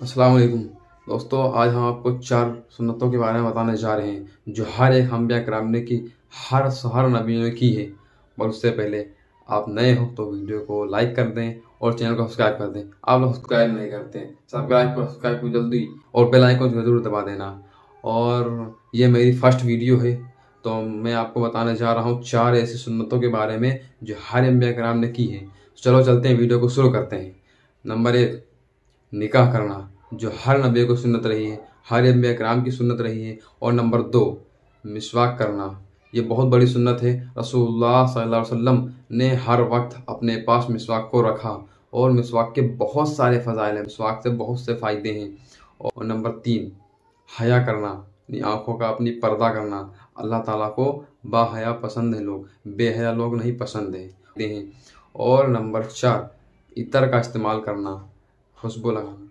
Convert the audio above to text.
अस्सलाम वालेकुम दोस्तों, आज हम आपको 4 सुन्नतों के बारे में बताने जा रहे हैं जो हर एक अंबिया किराम ने की, हर नबी ने की है। और उससे पहले आप नए हो तो वीडियो को लाइक कर दें और चैनल को सब्सक्राइब कर दें। आप लोग सब्सक्राइब नहीं करते हैं, सब्सक्राइब को जल्दी और बेल आइकन को जरूर दबा देना। और ये मेरी फर्स्ट वीडियो है तो मैं आपको बताने जा रहा हूँ 4 ऐसी सुन्नतों के बारे में जो हर अंबिया किराम ने की है। चलो चलते हैं, वीडियो को शुरू करते हैं। नंबर 1, निकाह करना, जो हर नबी को सुन्नत रही है, हर अंबिया किराम की सुन्नत रही है। और नंबर 2, मिसवाक करना, ये बहुत बड़ी सुन्नत है। रसूलुल्लाह सल्लल्लाहु अलैहि वसल्लम ने हर वक्त अपने पास मिसवाक को रखा और मिसवाक के बहुत सारे फ़ज़ाइल हैं, मिसवाक से बहुत से फ़ायदे हैं। और नंबर 3, हया करना, अपनी आँखों का अपनी पर्दा करना। अल्लाह ताला को बाहया पसंद है, लोग बेहया लोग नहीं पसंद हैं। और नंबर 4, इतर का इस्तेमाल करना, खुशबू लगाना।